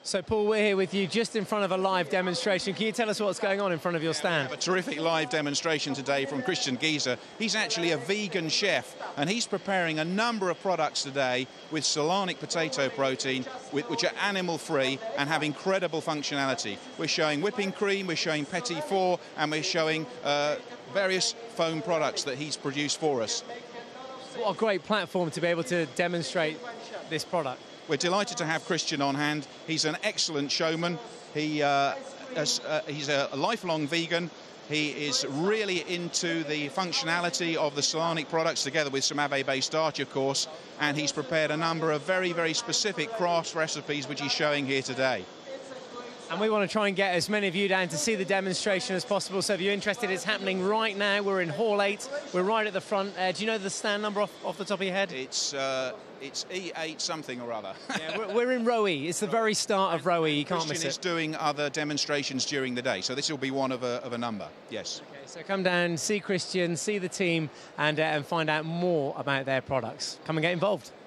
So, Paul, we're here with you just in front of a live demonstration. Can you tell us what's going on in front of your stand? A terrific live demonstration today from Christian Gieser. He's actually a vegan chef, and he's preparing a number of products today with Solanic potato protein, which are animal-free and have incredible functionality. We're showing whipping cream, we're showing petit four, and we're showing various foam products that he's produced for us. What a great platform to be able to demonstrate this product. We're delighted to have Christian on hand. He's an excellent showman. He's a lifelong vegan. He is really into the functionality of the Solanic products, together with some agave-based starch, of course, and he's prepared a number of very, very specific craft recipes which he's showing here today. And we want to try and get as many of you down to see the demonstration as possible. So if you're interested, it's happening right now. We're in Hall 8. We're right at the front. Do you know the stand number off the top of your head? It's E8 something or other. Yeah, we're in row E. It's the very start of row E. You can't miss it. Christian is doing other demonstrations during the day, so this will be one of a number, yes. Okay, so come down, see Christian, see the team, and find out more about their products. Come and get involved.